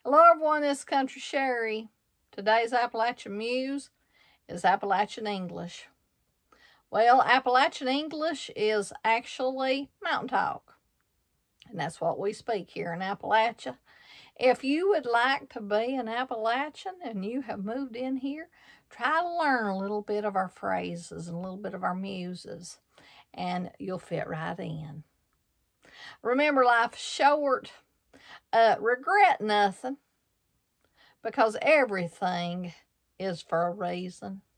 Hello everyone, this is Country Sherry. Today's Appalachian Muse is Appalachian English. Well, Appalachian English is actually mountain talk. And that's what we speak here in Appalachia. If you would like to be an Appalachian and you have moved in here, try to learn a little bit of our phrases and a little bit of our muses, and you'll fit right in. Remember, life's short. Regret nothing, because everything is for a reason.